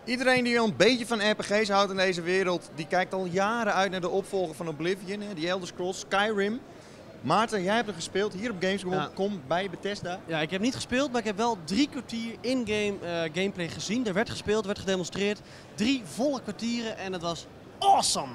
Iedereen die wel een beetje van RPG's houdt in deze wereld, die kijkt al jaren uit naar de opvolger van Oblivion, hè, die Elder Scrolls Skyrim. Maarten, jij hebt er gespeeld hier op Gamescom bij Bethesda. Ja, ik heb niet gespeeld, maar ik heb wel 3 kwartier in-game gameplay gezien. Er werd gespeeld, werd gedemonstreerd. 3 volle kwartieren en het was awesome!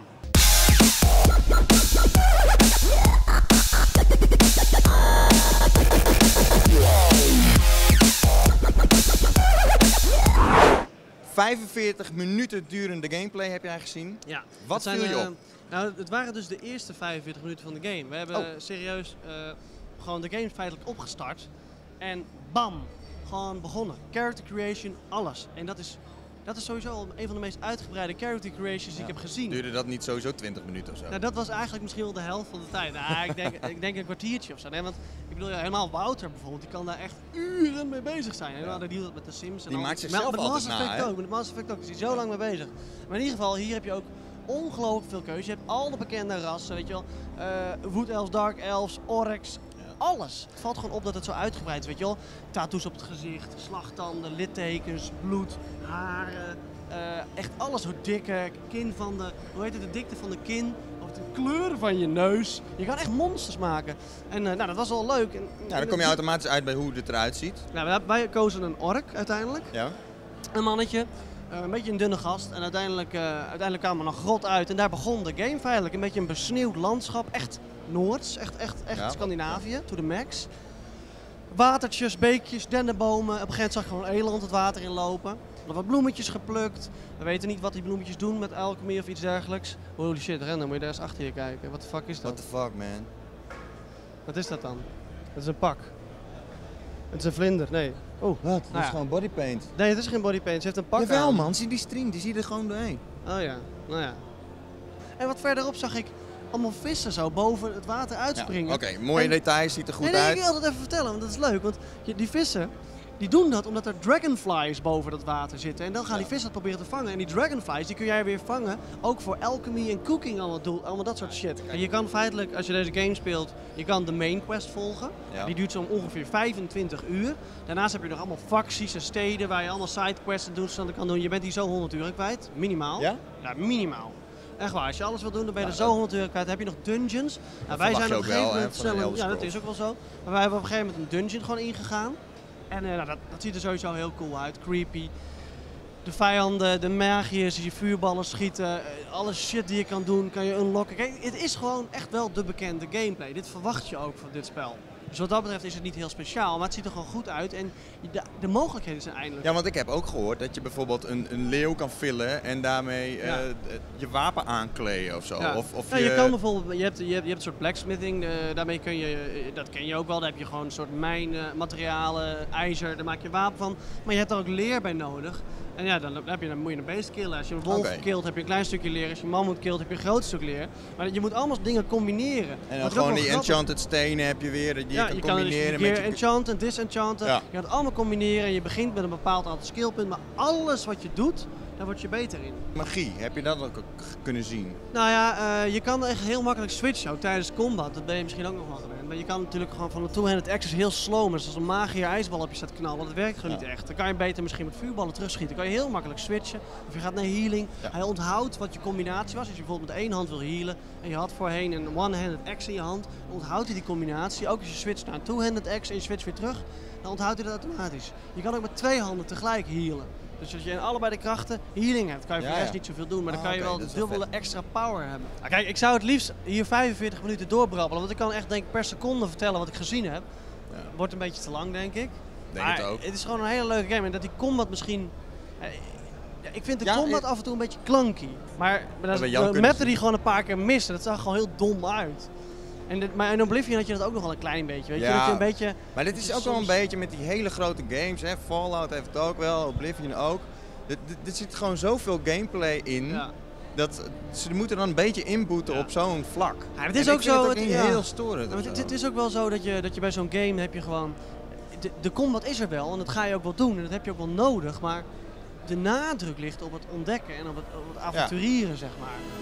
...45 minuten durende gameplay heb jij gezien. Ja. Wat viel je op? Nou, het waren dus de eerste 45 minuten van de game. We hebben serieus gewoon de game feitelijk opgestart. En bam, gewoon begonnen. Character creation, alles. En dat is sowieso al een van de meest uitgebreide character creations die ik heb gezien. Duurde dat niet sowieso 20 minuten of zo? Nou, dat was eigenlijk misschien wel de helft van de tijd. Nou, ik denk een kwartiertje of zo. Nee, want ik bedoel, helemaal Wouter bijvoorbeeld, die kan daar echt uren mee bezig zijn. Helemaal die doet dat met de Sims. En die al. maakt zichzelf altijd na, hè? Met Mass Effect ook, dus die is zo lang mee bezig. Maar in ieder geval, hier heb je ook ongelooflijk veel keuze. Je hebt al de bekende rassen, weet je wel. Wood Elves, Dark Elves, Orcs. Alles. Het valt gewoon op dat het zo uitgebreid is, weet je wel. Tattoos op het gezicht, slagtanden, littekens, bloed, haren. Echt alles, hoe dikke kin van de dikte van de kin, of de kleur van je neus. Je kan echt monsters maken. En nou, dat was wel leuk. En, dan kom je automatisch uit bij hoe het eruit ziet. Nou, wij kozen een ork uiteindelijk. Ja. Een mannetje. Een beetje een dunne gast en uiteindelijk kwamen we een grot uit en daar begon de game feitelijk. Een beetje een besneeuwd landschap, echt Noords, echt Scandinavië, to the max. Watertjes, beekjes, dennenbomen, op een gegeven moment zag je gewoon een eland het water inlopen. Er wat bloemetjes geplukt, we weten niet wat die bloemetjes doen met alchemy of iets dergelijks. Holy shit, Render, moet je daar eens achter je kijken, what the fuck is dat? What the fuck, man? Wat is dat dan? Dat is een pak. Het is een vlinder, nee. Oh, wat? Dat is gewoon bodypaint. Nee, het is geen bodypaint. Ze heeft een pak Jawel, aan. Man, zie die string, die zie je er gewoon doorheen. Oh ja, nou ja. En wat verderop zag ik allemaal vissen zo boven het water uitspringen. Ja, Oké, mooie details, ziet er goed uit. Nee, ik wil dat even vertellen, want dat is leuk. Want die vissen, die doen dat omdat er dragonflies boven dat water zitten. En dan gaan die vissen dat proberen te vangen. En die dragonflies, die kun jij weer vangen, ook voor alchemy en cooking, allemaal dat soort shit. En je kan feitelijk, als je deze game speelt, je kan de main quest volgen. Ja. Die duurt zo ongeveer 25 uur. Daarnaast heb je nog allemaal facties en steden waar je allemaal sidequests kan doen. Je bent hier zo 100 uur kwijt, minimaal. Ja? Ja, minimaal. Echt waar, als je alles wil doen, dan ben je er zo 100 euro kwijt. Dan heb je nog dungeons. Nou, wij zijn op een gegeven moment snel, ja, dat is ook wel zo. Maar wij hebben op een gegeven moment een dungeon gewoon ingegaan. En nou, dat ziet er sowieso heel cool uit, creepy. De vijanden, de magiërs, je vuurballen schieten, alle shit die je kan doen, kan je unlocken. Kijk, het is gewoon echt wel de bekende gameplay. Dit verwacht je ook van dit spel. Dus wat dat betreft is het niet heel speciaal, maar het ziet er gewoon goed uit en de mogelijkheden zijn eindelijk. Ja, want ik heb ook gehoord dat je bijvoorbeeld een leeuw kan villen en daarmee je wapen aankleden of zo. Ja. Of je kan bijvoorbeeld, je hebt een soort blacksmithing, daarmee kun je, dat ken je ook wel, daar heb je gewoon een soort mijnmaterialen, ijzer, daar maak je wapen van. Maar je hebt er ook leer bij nodig. En ja, dan moet je een beest killen. Als je een wolf killt, heb je een klein stukje leer. Als je een mammoet killt, heb je een groot stuk leer. Maar je moet allemaal dingen combineren. En dan gewoon die enchanted stenen heb je weer, die je kan combineren met je enchanten, disenchanten. Ja. Je gaat het allemaal combineren en je begint met een bepaald aantal skillpunten. Maar alles wat je doet, daar word je beter in. Magie, heb je dat ook kunnen zien? Nou ja, je kan echt heel makkelijk switchen, ook tijdens combat. Dat ben je misschien ook nog wel gewend. Maar je kan natuurlijk gewoon van de two-handed axe heel slow. Maar als een magier ijsbal op je staat knallen, dat werkt gewoon niet echt. Dan kan je beter misschien met vuurballen terugschieten. Dan kan je heel makkelijk switchen. Of je gaat naar healing. Ja. Hij onthoudt wat je combinatie was. Als je bijvoorbeeld met één hand wil healen en je had voorheen een one-handed axe in je hand, dan onthoudt hij die combinatie. Ook als je switcht naar een two-handed axe en je switcht weer terug, dan onthoudt hij dat automatisch. Je kan ook met 2 handen tegelijk healen. Dus als je in allebei de krachten healing hebt, kan je voor de rest niet zoveel doen, maar dan kan je wel de dubbele extra power hebben. Nou, kijk, ik zou het liefst hier 45 minuten doorbrabbelen, want ik kan echt denk per seconde vertellen wat ik gezien heb. Ja. Wordt een beetje te lang, denk ik. Denk het ook. Het is gewoon een hele leuke game en dat die combat misschien... ik vind de combat af en toe een beetje clunky, maar de mappen die gewoon een paar keer missen, dat zag gewoon heel dom uit. Maar in Oblivion had je dat ook nog wel een klein beetje, weet je? Dat je een beetje... Maar dit is ook wel een beetje met die hele grote games, hè? Fallout heeft het ook wel, Oblivion ook. Er zit gewoon zoveel gameplay in, dat ze moeten dan een beetje inboeten op zo'n vlak. Ja, het is ook zo... Het is heel storend. Het is ook wel zo dat je bij zo'n game heb je gewoon... De combat is er wel en dat ga je ook wel doen en dat heb je ook wel nodig, maar de nadruk ligt op het ontdekken en op het avonturieren, zeg maar.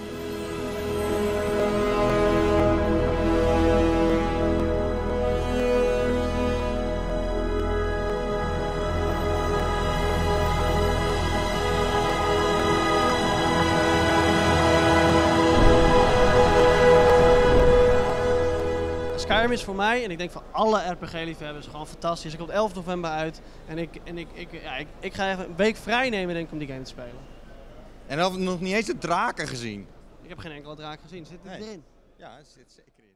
Skyrim is voor mij, en ik denk voor alle RPG-liefhebbers, gewoon fantastisch. Hij komt 11 november uit en ik ga even een week vrij nemen denk ik om die game te spelen. En dan nog niet eens de draken gezien. Ik heb geen enkele draak gezien. Zit het erin? Ja, het zit zeker in.